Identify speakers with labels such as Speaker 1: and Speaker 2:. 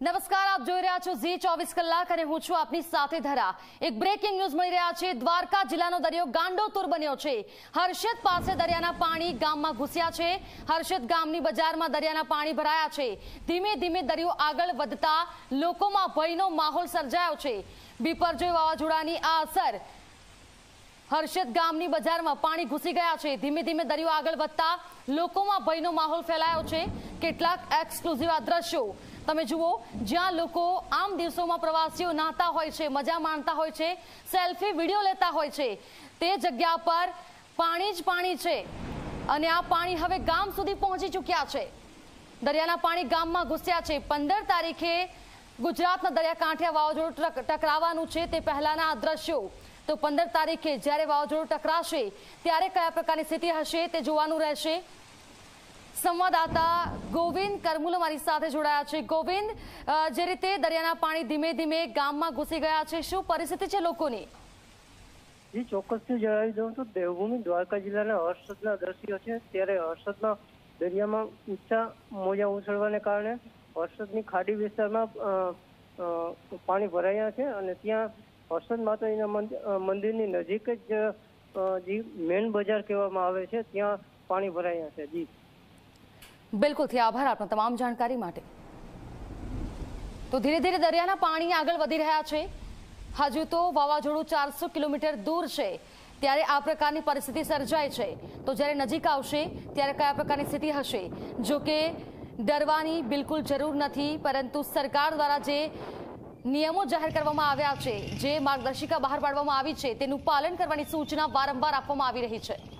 Speaker 1: નમસ્કાર, આપ જોઈ રહ્યા છો ઝી 24 કલાક અને હું છું આપની સાથે ધરા। એક બ્રેકિંગ ન્યૂઝ મળી રહ્યા છે। દ્વારકા જિલ્લાનો દરિયો ગાંડોતુર બન્યો છે। હર્ષદ પાસે દરિયાના પાણી ગામમાં ઘૂસ્યા છે। હર્ષદ ગામની બજારમાં દરિયાના પાણી ભરાયા છે। ધીમે ધીમે દરિયો આગળ વધતા લોકોમાં ભયનો માહોલ સર્જાયો છે। બિપરજોય વાવાઝોડાની આ અસર હર્ષદ ગામની બજારમાં પાણી ઘૂસી ગયા છે। ધીમે ધીમે દરિયો આગળ વધતા લોકોમાં ભયનો માહોલ ફેલાયો છે। કેટલાક એક્સક્લુઝિવ આ દ્રશ્યો તમે જુઓ, જ્યાં લોકો આમ દિવસોમાં પ્રવાસીઓ નહાતા હોય છે, મજા માણતા હોય છે, સેલ્ફી વિડીયો લેતા હોય છે, તે જગ્યા પર પાણી જ પાણી છે અને આ પાણી હવે ગામ સુધી પહોંચી ચૂક્યા છે। દરિયાના પાણી ગામમાં ઘૂસ્યા છે। 15 તારીખે ગુજરાતના દરિયાકાંઠે વાવાઝોડું ટકરાવાનું છે, તે પહેલાના આ દ્રશ્યો। તો 15 તારીખે જ્યારે વાવાઝોડું ટકરાશે ત્યારે કયા પ્રકારની સ્થિતિ હશે તે જોવાનું રહેશે। સંવાદદાતા ગોવિંદ કરમુલ અમારી સાથે જોડાયા છે। ગોવિંદ, જે રીતે દરિયાના પાણી ધીમે ધીમે ગામમાં ઘૂસી ગયા છે, શું પરિસ્થિતિ છે લોકોની?
Speaker 2: જી, ચોક્કસથી જણાવી દઉં તો દેવભૂમિ દ્વારકા જિલ્લાના હર્ષદના દ્રશ્યો છે। ત્યારે હર્ષદના દરિયામાં ઊંચા મોજા ઉછળવાને કારણે હર્ષદની ખાડી વિસ્તારમાં પાણી ભરાયા છે અને ત્યાં હર્ષદ માતાજીના મંદિરની નજીક જ જે મેન બજાર કહેવામાં આવે છે ત્યાં પાણી ભરાયા છે। જી
Speaker 1: બિલકુલથી આભાર આપનો તમામ જાણકારી માટે। તો ધીરે ધીરે દરિયાના પાણી આગળ વધી રહ્યા છે। હજુ તો વાવાઝોડું 400 કિલોમીટર દૂર છે, ત્યારે આ પ્રકારની પરિસ્થિતિ સર્જાય છે। તો જ્યારે નજીક આવશે ત્યારે કયા પ્રકારની સ્થિતિ હશે, જો કે ડરવાની બિલકુલ જરૂર નથી, પરંતુ સરકાર દ્વારા જે નિયમો જાહેર કરવામાં આવ્યા છે, જે માર્ગદર્શિકા બહાર પાડવામાં આવી છે, તેનું પાલન કરવાની સૂચના વારંવાર આપવામાં આવી રહી છે।